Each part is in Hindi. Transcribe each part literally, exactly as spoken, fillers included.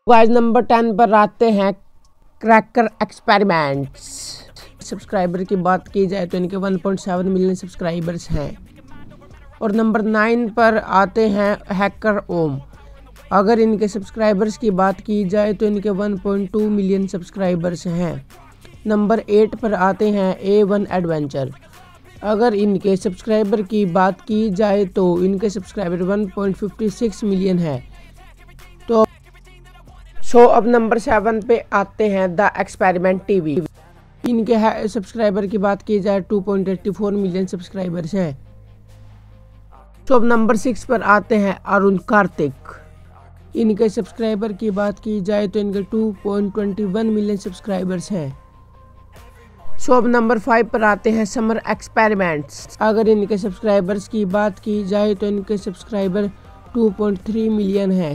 गाइस नंबर टेन पर आते हैं क्रैकर एक्सपेरिमेंट्स। सब्सक्राइबर की बात की जाए तो इनके one point seven million subscribers हैं। और नंबर नाइन पर आते हैं हैकर ओम। अगर इनके सब्सक्राइबर्स की बात की जाए तो इनके one point two million subscribers हैं। नंबर एट पर आते हैं ए वन एडवेंचर। अगर इनके सब्सक्राइबर की बात की जाए तो इनके subscriber one point five six million है। तो सो अब नंबर सेवन पे आते हैं द एक्सपेरिमेंट टीवी। इनके सब्सक्राइबर की बात की जाए two point eight four million subscribers हैं। तो अब नंबर सिक्स पर आते हैं अरुण कार्तिक। इनके सब्सक्राइबर की बात की जाए तो इनके two point two one million subscribers हैं। सो अब नंबर फाइव पर आते हैं समर एक्सपेरिमेंट्स। अगर इनके सब्सक्राइबर्स की बात की जाए तो इनके subscriber two point three million हैं।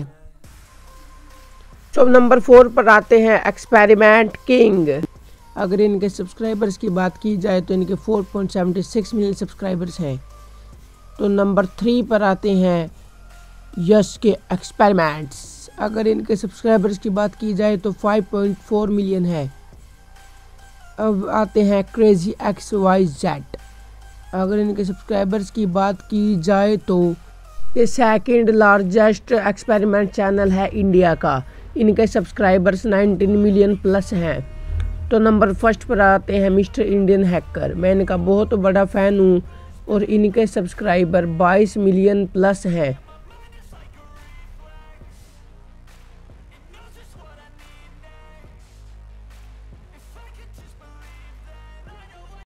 सो अब नंबर फोर पर आते हैं एक्सपेरिमेंट किंग। अगर इनके सब्सक्राइबर्स की बात की जाए तो इनके four point seven six million subscribers हैं। तो नंबर थ्री पर आते हैं यश के एक्सपेरिमेंट्स। अगर इनके सब्सक्राइबर्स की बात की जाए तो फाइव पॉइंट फोर मिलियन है। अब आते हैं क्रेजी एक्स वाई जेड। अगर इनके सब्सक्राइबर्स की बात की जाए तो ये सेकंड लार्जेस्ट एक्सपेरिमेंट चैनल है इंडिया का। इनके सब्सक्राइबर्स नाइनटीन मिलियन प्लस हैं। तो नंबर फर्स्ट पर आते हैं मिस्टर इंडियन हैकर। मैं इनका बहुत बड़ा फ़ैन हूँ और इनके सब्सक्राइबर बाईस मिलियन प्लस हैं।